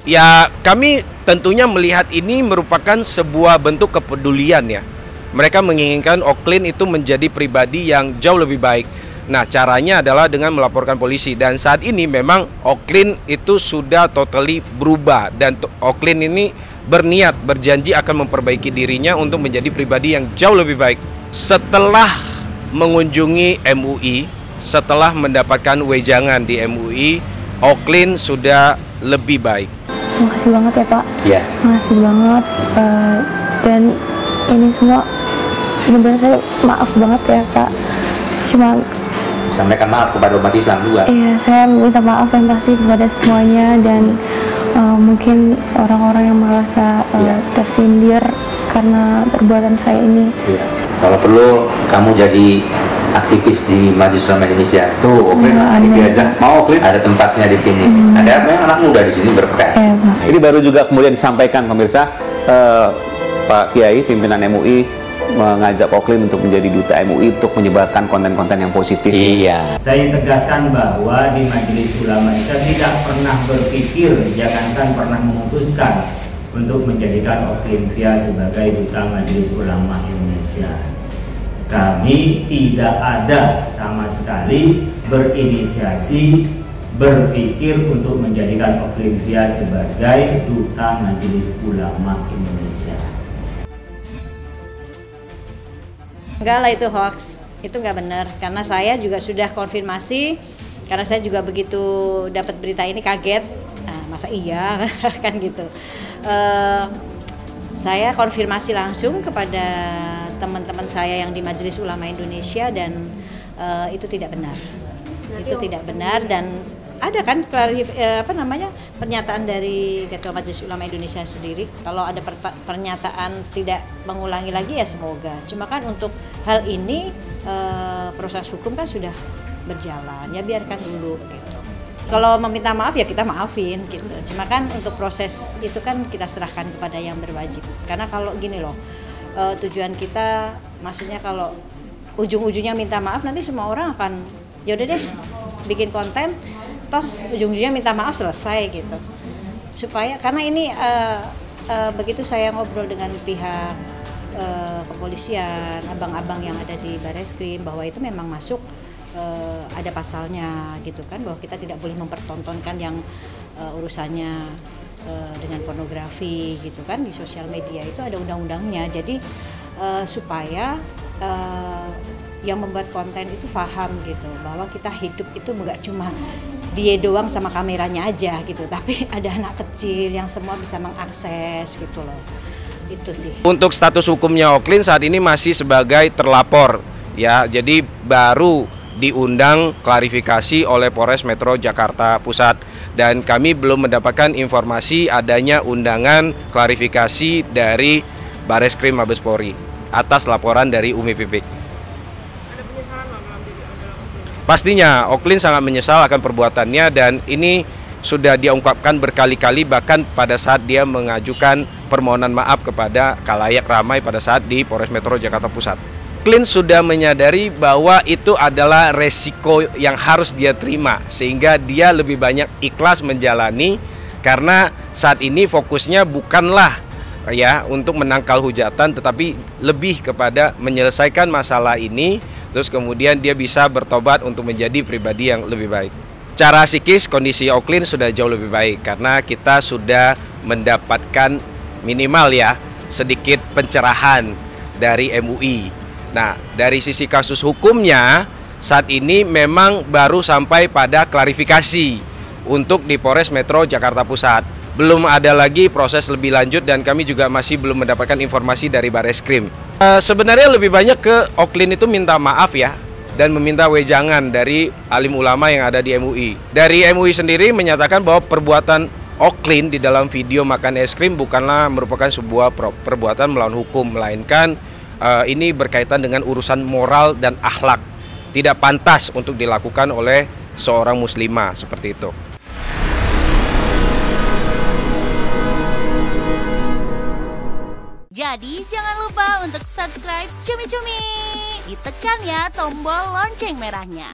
Ya, kami tentunya melihat ini merupakan sebuah bentuk kepedulian ya. Mereka menginginkan Oklin itu menjadi pribadi yang jauh lebih baik. Nah, caranya adalah dengan melaporkan polisi. Dan saat ini memang Oklin itu sudah totally berubah. Dan Oklin ini berniat, berjanji akan memperbaiki dirinya untuk menjadi pribadi yang jauh lebih baik. Setelah mengunjungi MUI, setelah mendapatkan wejangan di MUI, Oklin sudah lebih baik. Makasih banget ya Pak. Iya. Makasih banget. Dan ini semua benar-benar saya maaf banget ya Pak. Cuma Sampaikan maaf kepada umat Islam juga. iya, saya minta maaf yang pasti kepada semuanya dan mungkin orang-orang yang merasa tersindir karena perbuatan saya ini. Iya. Kalau perlu kamu jadi aktivis di Majelis Ulama Indonesia. Tuh, Oklin, ini aja. Mau Oklin? Ada tempatnya di sini. Ada memang anak muda di sini berperan. Ini baru juga kemudian disampaikan pemirsa, Pak Kiai, pimpinan MUI mengajak Oklin untuk menjadi duta MUI untuk menyebarkan konten-konten yang positif. Iya. Saya tegaskan bahwa di Majelis Ulama kita tidak pernah berpikir, jangankan pernah memutuskan untuk menjadikan Oklin Via sebagai duta Majelis Ulama Indonesia. Kami tidak ada sama sekali berinisiasi berpikir untuk menjadikan Oklin Via sebagai duta Majelis Ulama Indonesia. Enggak lah, itu hoax, itu nggak benar. Karena saya juga sudah konfirmasi, karena saya juga begitu dapat berita ini kaget. Masa iya kan gitu. Saya konfirmasi langsung kepada teman-teman saya yang di Majelis Ulama Indonesia dan itu tidak benar. Itu tidak benar dan ada kan pernyataan dari Ketua Majelis Ulama Indonesia sendiri. Kalau ada pernyataan tidak mengulangi lagi ya semoga. Cuma kan untuk hal ini proses hukum kan sudah berjalan, ya biarkan dulu gitu. Kalau meminta maaf ya kita maafin gitu. Cuma kan untuk proses itu kan kita serahkan kepada yang berwajib. Karena kalau gini loh, tujuan kita maksudnya kalau ujung-ujungnya minta maaf nanti semua orang akan yaudah deh bikin konten toh ujung-ujungnya minta maaf selesai gitu. Supaya karena ini begitu saya ngobrol dengan pihak kepolisian, abang-abang yang ada di Bareskrim bahwa itu memang masuk ada pasalnya gitu kan, bahwa kita tidak boleh mempertontonkan yang urusannya dengan pornografi gitu kan di sosial media, itu ada undang-undangnya. Jadi supaya yang membuat konten itu paham gitu bahwa kita hidup itu nggak cuma dia doang sama kameranya aja gitu, tapi ada anak kecil yang semua bisa mengakses gitu loh. Itu sih. Untuk status hukumnya Oklin saat ini masih sebagai terlapor ya, jadi baru diundang klarifikasi oleh Polres Metro Jakarta Pusat dan kami belum mendapatkan informasi adanya undangan klarifikasi dari Bareskrim Mabes Polri atas laporan dari Umi Pipik. Pastinya Oklin sangat menyesal akan perbuatannya dan ini sudah dia ungkapkan berkali-kali, bahkan pada saat dia mengajukan permohonan maaf kepada khalayak ramai pada saat di Polres Metro Jakarta Pusat. Oklin sudah menyadari bahwa itu adalah resiko yang harus dia terima sehingga dia lebih banyak ikhlas menjalani karena saat ini fokusnya bukanlah ya untuk menangkal hujatan tetapi lebih kepada menyelesaikan masalah ini. Terus kemudian dia bisa bertobat untuk menjadi pribadi yang lebih baik. Cara psikis kondisi Oklin sudah jauh lebih baik karena kita sudah mendapatkan minimal ya sedikit pencerahan dari MUI. Nah, dari sisi kasus hukumnya saat ini memang baru sampai pada klarifikasi untuk di Polres Metro Jakarta Pusat. Belum ada lagi proses lebih lanjut dan kami juga masih belum mendapatkan informasi dari Bareskrim. Sebenarnya lebih banyak ke Oklin itu minta maaf ya dan meminta wejangan dari alim ulama yang ada di MUI. Dari MUI sendiri menyatakan bahwa perbuatan Oklin di dalam video makan es krim bukanlah merupakan sebuah perbuatan melawan hukum, melainkan ini berkaitan dengan urusan moral dan akhlak. Tidak pantas untuk dilakukan oleh seorang muslimah seperti itu. Jadi jangan lupa untuk subscribe Cumi Cumi. Ditekan ya tombol lonceng merahnya.